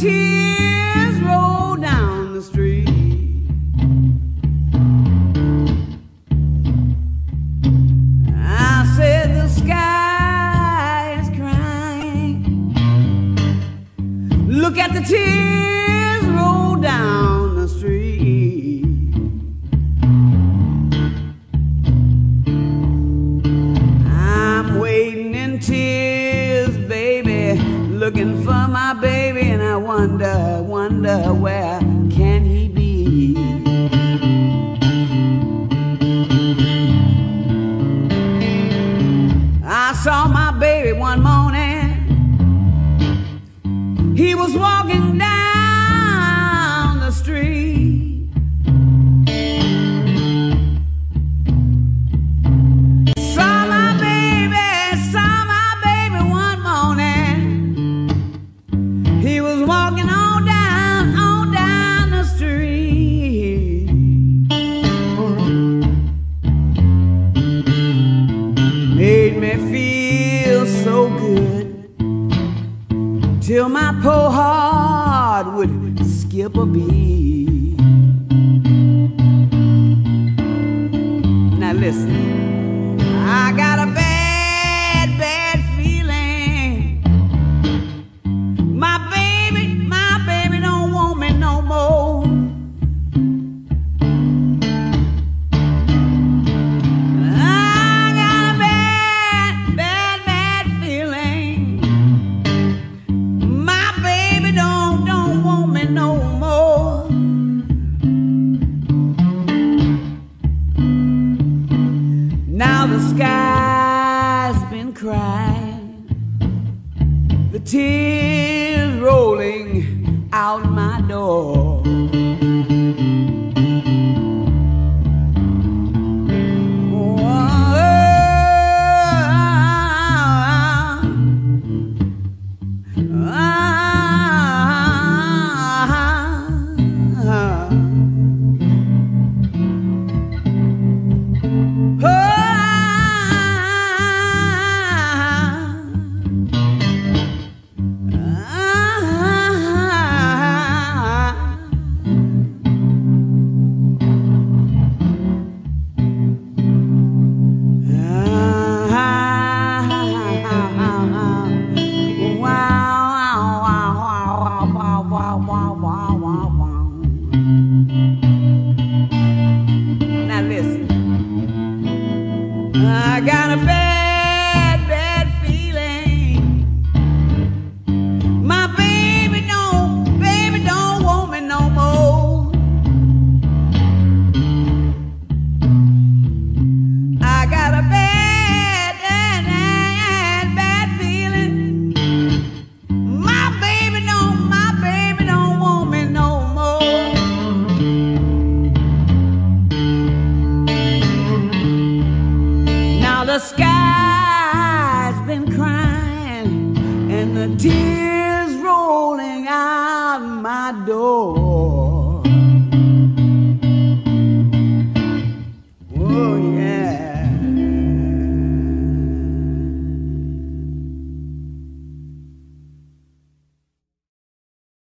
tears roll down the street. I said the sky is crying. Look at the tears roll down the street. I'm waiting in tears, baby, looking for my baby, and I wonder where can he be? I saw my baby one morning. He was walking down the street. Saw my baby one morning. He was walking on down the street. Made me feel so good, till my poor heart would skip a beat. Now listen, I got a bad feeling. My baby don't want me no more. I got a bad feeling. My baby don't want me no more. Now the sky's been crying, the tears rolling out my door. Now listen, I got a bad feeling. My baby don't want me no more. I got a bad feeling. My baby don't want me no more. Now the sky's been crying, and the tears rolling out my door.